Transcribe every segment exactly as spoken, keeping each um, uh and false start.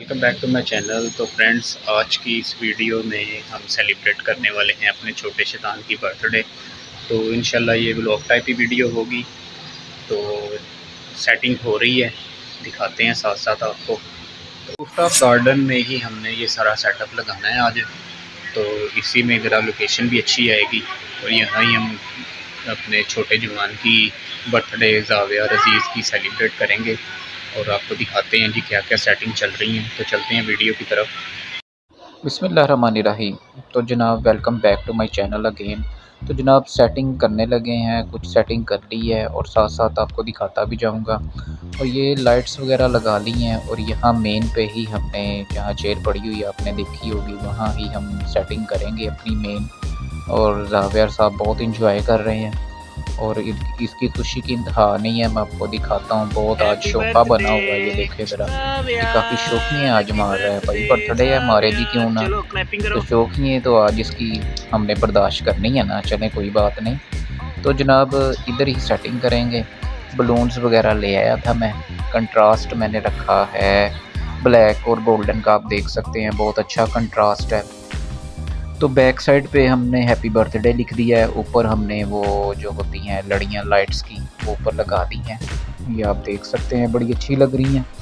Welcome back to my channel. तो friends, आज की इस वीडियो में हम सेलिब्रेट करने वाले हैं अपने छोटे शैतान की बर्थडे। तो इंशाल्लाह ये व्लॉग टाइप ही वीडियो होगी। तो सेटिंग हो रही है, दिखाते हैं साथ साथ आपको। तो रूफटॉप गार्डन में ही हमने ये सारा सेटअप लगाना है आज। तो इसी में ज़रा लोकेशन भी अच्छी आएगी और यहाँ ही हम अपने छोटे जवान की बर्थडे ज़ाविया अजीज़ की सेलिब्रेट करेंगे और आपको दिखाते हैं जी क्या क्या सेटिंग चल रही हैं। तो चलते हैं वीडियो की तरफ। बिस्मिल्लाहिर्रहमानिर्रहीम। तो जनाब welcome back to my channel again. तो जनाब सेटिंग करने लगे हैं, कुछ सेटिंग कर ली है और साथ साथ आपको दिखाता भी जाऊंगा। और ये लाइट्स वगैरह लगा ली हैं और यहाँ मेन पे ही हमने जहाँ चेयर पड़ी हुई आपने देखी होगी वहाँ ही हम सेटिंग करेंगे अपनी मेन। और ज़ाविया साहब बहुत इंजॉय कर रहे हैं और इसकी खुशी की इंतहा नहीं है। मैं आपको दिखाता हूँ, बहुत आज शोखा बना हुआ है। ये देखे ज़रा, ये काफ़ी शौकीन आज मार रहा है। भाई बर्थडे है, हमारे भी क्यों ना, तो शौकीन है तो आज इसकी हमने बर्दाश्त करनी है ना। चले कोई बात नहीं। तो जनाब इधर ही सेटिंग करेंगे। बलून्स वगैरह ले आया था मैं, कंट्रास्ट मैंने रखा है ब्लैक और गोल्डन का, आप देख सकते हैं बहुत अच्छा कंट्रास्ट है। तो बैक साइड पे हमने हैप्पी बर्थडे लिख दिया है, ऊपर हमने वो जो होती हैं लड़ियाँ लाइट्स की वो ऊपर लगा दी हैं। ये आप देख सकते हैं बड़ी अच्छी लग रही हैं।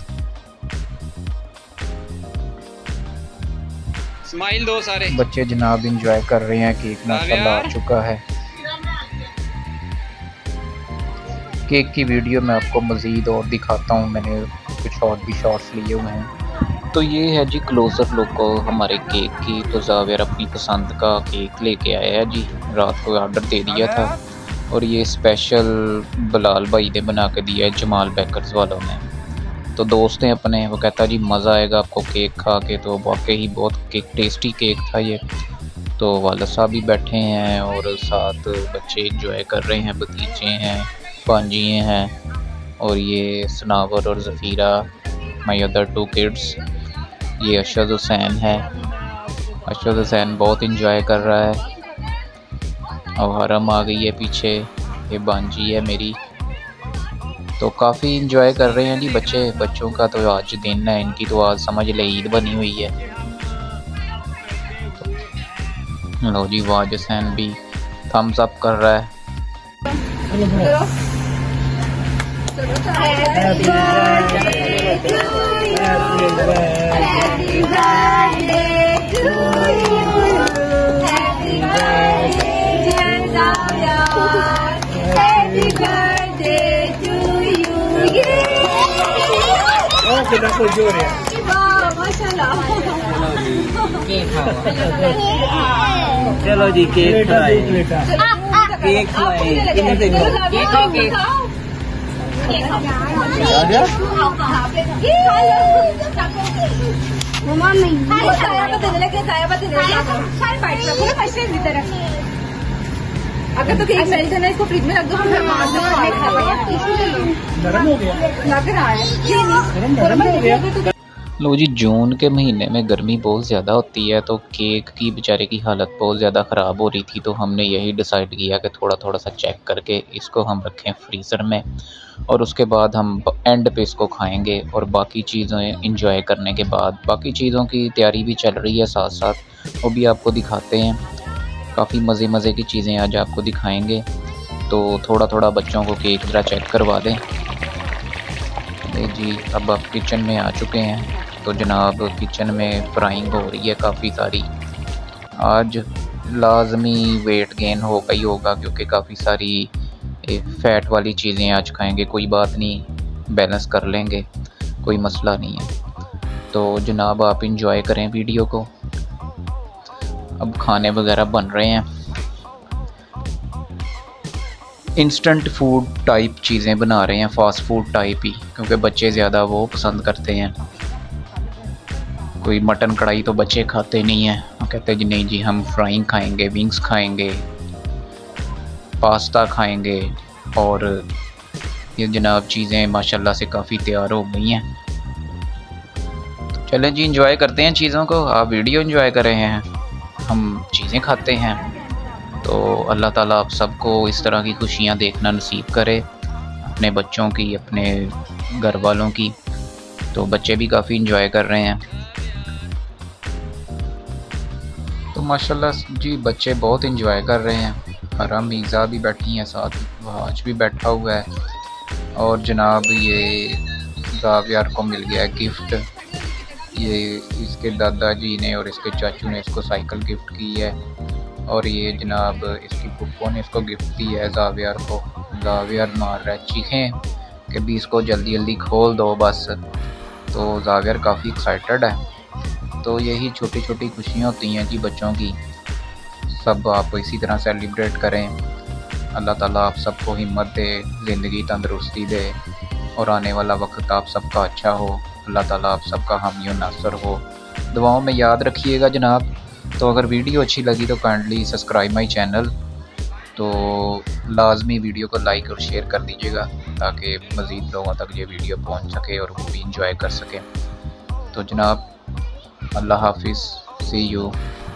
स्माइल दो सारे बच्चे जनाब इंजॉय कर रहे हैं। केक माशाल्लाह आ चुका है। केक की वीडियो मैं आपको मज़ीद और दिखाता हूँ, मैंने कुछ और भी शॉट्स लिए हुए हैं। तो ये है जी क्लोज़र लुक हमारे केक की। तो ज़ाविया अपनी पसंद का केक लेके आया है जी, रात को ऑर्डर दे दिया था और ये स्पेशल बिलाल भाई ने बना के दिया है, जमाल बेकर्स वालों ने। तो दोस्त हैं अपने, वो कहता जी मज़ा आएगा आपको केक खा के। तो वाकई ही बहुत केक टेस्टी केक था ये। तो वालिद साहब भी बैठे हैं और साथ बच्चे इंजॉय कर रहे हैं, भतीजे हैं, भांजिए हैं और ये सनावर और Zafira my other two kids. ये अरशद हुसैन है, अरशद हुसैन बहुत इंजॉय कर रहा है। और हरम आ गई है पीछे, ये बांजी है मेरी। तो काफ़ी इंजॉय कर रहे हैं जी बच्चे। बच्चों का तो आज दिन है, इनकी तो आज समझ ले ईद बनी हुई है। तो लो जी वाज हुसैन भी थम्स अप कर रहा है। Happy birthday to you. Happy birthday to you. Happy birthday dear ज़ाविया. Happy birthday to you. Oh, kita pun juri. वाह माशाल्लाह. चलो जी केक खाए, केक खाए। कितने से केक खाओ, केक अगर तो केक मेल्ट है ना, इसको फ्रिज में रख दो, फिर नरम हो गया, लग रहा है। लो जी जून के महीने में गर्मी बहुत ज़्यादा होती है तो केक की बेचारे की हालत बहुत ज़्यादा ख़राब हो रही थी। तो हमने यही डिसाइड किया कि थोड़ा थोड़ा सा चेक करके इसको हम रखें फ्रीज़र में और उसके बाद हम एंड पे इसको खाएंगे। और बाकी चीज़ें इंजॉय करने के बाद बाकी चीज़ों की तैयारी भी चल रही है साथ साथ, वो भी आपको दिखाते हैं। काफ़ी मज़े मज़े की चीज़ें आज आपको दिखाएँगे। तो थोड़ा थोड़ा बच्चों को केक ज़रा चेक करवा दें। जी अब आप किचन में आ चुके हैं। तो जनाब किचन में फ्राइंग हो रही है काफ़ी सारी। आज लाजमी वेट गेन होगा ही होगा क्योंकि काफ़ी सारी फ़ैट वाली चीज़ें आज खाएंगे। कोई बात नहीं, बैलेंस कर लेंगे, कोई मसला नहीं है। तो जनाब आप इंजॉय करें वीडियो को। अब खाने वगैरह बन रहे हैं, इंस्टेंट फूड टाइप चीज़ें बना रहे हैं, फ़ास्ट फूड टाइप ही, क्योंकि बच्चे ज़्यादा वो पसंद करते हैं। कोई मटन कढ़ाई तो बच्चे खाते नहीं हैं, वो कहते हैं जी नहीं जी हम फ्राइंग खाएंगे, विंग्स खाएंगे, पास्ता खाएंगे। और ये जनाब चीज़ें माशाल्लाह से काफ़ी तैयार हो गई हैं। तो चलें जी इंजॉय करते हैं चीज़ों को। आप वीडियो इंजॉय कर रहे हैं, हम चीज़ें खाते हैं। तो अल्लाह ताला आप सबको इस तरह की खुशियाँ देखना नसीब करे, अपने बच्चों की, अपने घर वालों की। तो बच्चे भी काफ़ी इंजॉय कर रहे हैं। तो माशाल्लाह जी बच्चे बहुत इंजॉय कर रहे हैं। हरा मीज़ा भी बैठी हैं, साथ वाज भी बैठा हुआ है। और जनाब ये ज़ावियार को मिल गया गिफ्ट। ये इसके दादाजी ने और इसके चाचू ने इसको साइकिल गिफ्ट की है, और ये जनाब इसकी पुप्पो ने इसको गिफ्ट दी है ज़ावियार को। ज़ावियार मार रहा है चीखें कि भी इसको जल्दी जल्दी खोल दो बस। तो ज़ावियार काफ़ी एक्साइटेड है। तो यही छोटी छोटी खुशियाँ होती हैं जी बच्चों की। सब आप इसी तरह सेलिब्रेट करें। अल्लाह ताला आप सबको हिम्मत दे, ज़िंदगी तंदरुस्ती दे, और आने वाला वक्त आप सबका अच्छा हो। अल्लाह ताला आप सबका हामी नासर हो। दुआओं में याद रखिएगा जनाब। तो अगर वीडियो अच्छी लगी तो काइंडली सब्सक्राइब माई चैनल। तो लाजमी वीडियो को लाइक और शेयर कर दीजिएगा ताकि मज़ीद लोगों तक ये वीडियो पहुंच सके और वो भी इंजॉय कर सकें। तो जनाब अल्लाह हाफिज़, सी यू।